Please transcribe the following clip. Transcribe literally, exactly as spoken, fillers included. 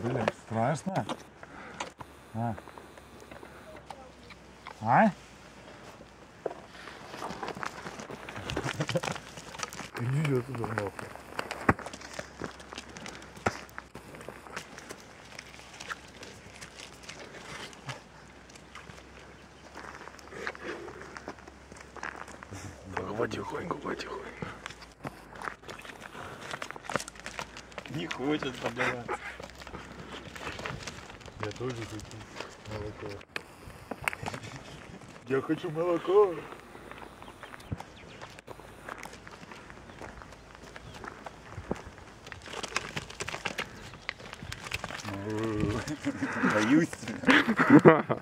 Блин, страшно? А? А? Иди отсюда нахуй. Потихоньку, потихоньку. Не хочет подаваться. Я тоже хочу молоко. Я хочу молоко. Боюсь.